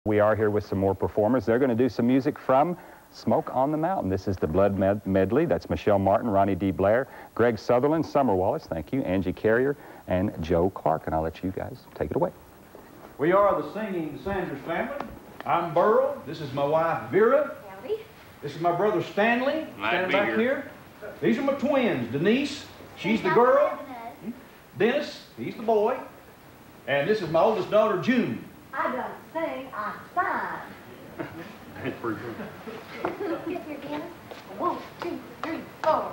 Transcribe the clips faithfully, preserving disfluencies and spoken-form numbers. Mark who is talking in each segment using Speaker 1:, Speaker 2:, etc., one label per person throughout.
Speaker 1: We are here with some more performers. They're going to do some music from Smoke on the Mountain. This is the Blood med Medley. That's Michelle Martin, Ronnie D. Blair, Greg Sutherland, Summer Wallace, thank you, Angie Carrier, and Joe Clark. And I'll let you guys take it away.
Speaker 2: We are the Singing Sanders family. I'm Burl. This is my wife, Vera.
Speaker 3: Howdy.
Speaker 2: This is my brother, Stanley, standing back
Speaker 4: here.
Speaker 2: here. These are my twins, Denise. She's the girl. Dennis, he's the boy. And this is my oldest daughter, June.
Speaker 3: I don't sing, I sign.
Speaker 4: That's pretty good.
Speaker 3: Get here, Dennis. One, two, three, four.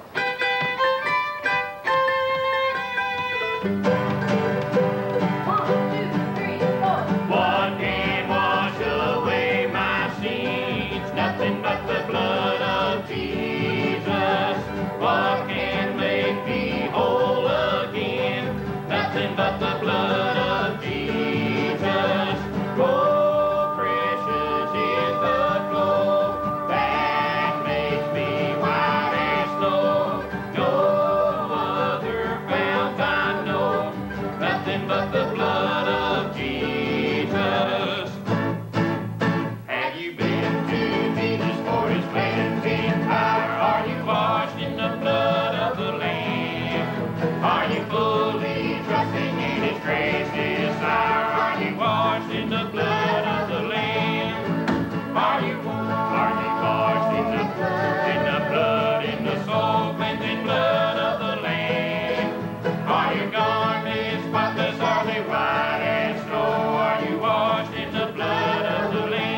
Speaker 3: One, two, three, four.
Speaker 4: What can wash away my sins? Nothing but the blood of Jesus. What can make me whole again? Nothing but the blood of Jesus. Oh, precious is the flow that makes me white as snow. No other fount I know. Nothing but the blood of Jesus. Have you been to Jesus for his cleansing power? Are you washed in the blood of the Lamb? Are you fully trusting in his grace this hour? Are you washed in the blood of the Lamb? Are you, are you washed in the, in the blood, in the soul cleansing blood of the Lamb? Are your garments spotless? Are they white as snow? Are you washed in the blood of the Lamb?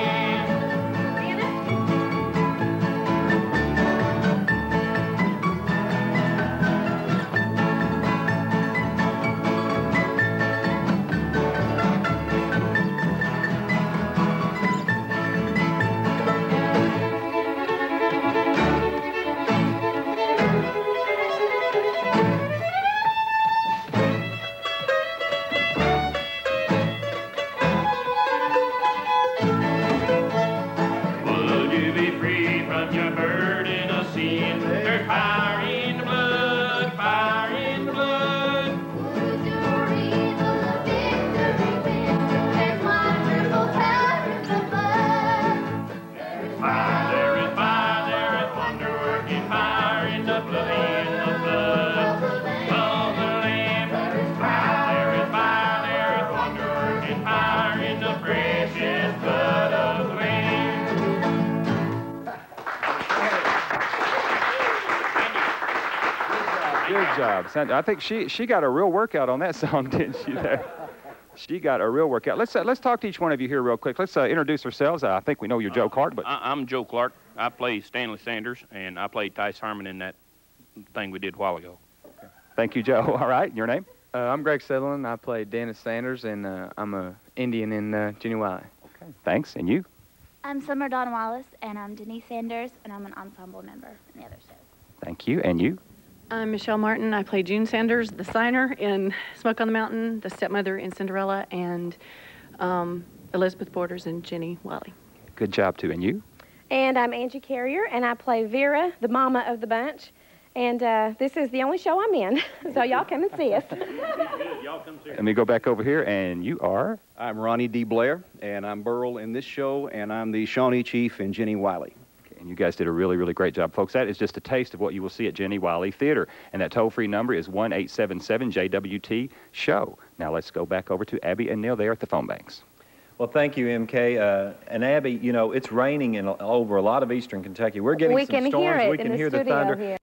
Speaker 4: Would you be free from your burden of sin? There's fire in the blood, fire in the blood.
Speaker 3: Would your evil a victory win? There's wonderful power in the blood.
Speaker 4: Fire, there is fire, there is wonder-working fire in the blood, in the blood of the Lamb. There is fire, there is fire, there is wonder-working fire in the precious blood of the Lamb.
Speaker 1: Good job, Sandra. I think she she got a real workout on that song, didn't she? There, she got a real workout. Let's uh, let's talk to each one of you here real quick. Let's uh, introduce ourselves. Uh, I think we know you're Joe Clark, but
Speaker 5: I, I'm Joe Clark. I play Stanley Sanders, and I played Tice Harmon in that thing we did a while ago.
Speaker 1: thank you, Joe. All right, your name?
Speaker 6: Uh, I'm Greg Sutherland. I play Dennis Sanders, and uh, I'm a Indian in uh, Jenny Wiley.
Speaker 1: Okay, thanks. And you?
Speaker 7: I'm Summer Dawn Wallace, and I'm Denise Sanders, and I'm an ensemble member in the other shows.
Speaker 1: Thank you. And you?
Speaker 8: I'm Michelle Martin. I play June Sanders, the signer in Smoke on the Mountain, the stepmother in Cinderella, and um, Elizabeth Borders and Jenny Wiley.
Speaker 1: Good job, too. And you?
Speaker 9: And I'm Angie Carrier, and I play Vera, the mama of the bunch. And uh, this is the only show I'm in, so y'all come and see us.
Speaker 5: Y'all come see.
Speaker 1: Let me go back over here, and you are?
Speaker 10: I'm Ronnie D. Blair, and I'm Burl in this show, and I'm the Shawnee Chief in Jenny Wiley.
Speaker 1: Okay, and you guys did a really, really great job. Folks, that is just a taste of what you will see at Jenny Wiley Theater. And that toll-free number is one eight seven seven J W T show. Now let's go back over to Abby and Neil there at the phone banks.
Speaker 11: Well, thank you, M K. Uh, and Abby, you know, it's raining in over a lot of eastern Kentucky. We're getting
Speaker 9: We
Speaker 11: some
Speaker 9: can
Speaker 11: storms.
Speaker 9: hear it
Speaker 11: we can
Speaker 9: in the
Speaker 11: hear the
Speaker 9: studio
Speaker 11: thunder.
Speaker 9: here.